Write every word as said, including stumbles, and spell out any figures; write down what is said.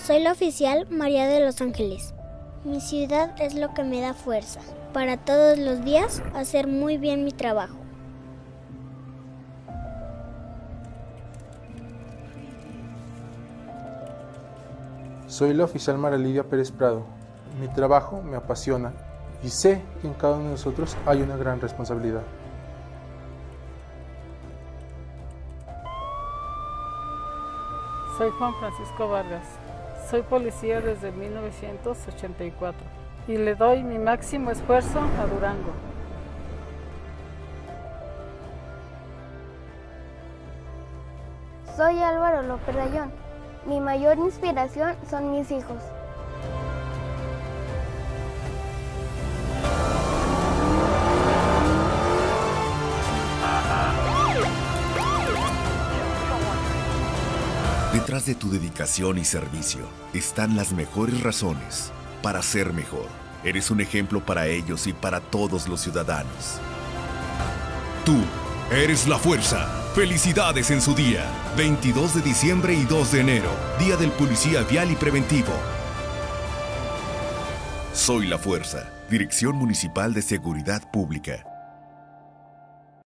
Soy la oficial María de los Ángeles. Mi ciudad es lo que me da fuerza para todos los días hacer muy bien mi trabajo. Soy la oficial María Lidia Pérez Prado. Mi trabajo me apasiona y sé que en cada uno de nosotros hay una gran responsabilidad. Soy Juan Francisco Vargas. Soy policía desde mil novecientos ochenta y cuatro y le doy mi máximo esfuerzo a Durango. Soy Álvaro López Rayón. Mi mayor inspiración son mis hijos. Detrás de tu dedicación y servicio están las mejores razones para ser mejor. Eres un ejemplo para ellos y para todos los ciudadanos. Tú eres la fuerza. Felicidades en su día. veintidós de diciembre y dos de enero. Día del Policía Vial y Preventivo. Soy la fuerza. Dirección Municipal de Seguridad Pública.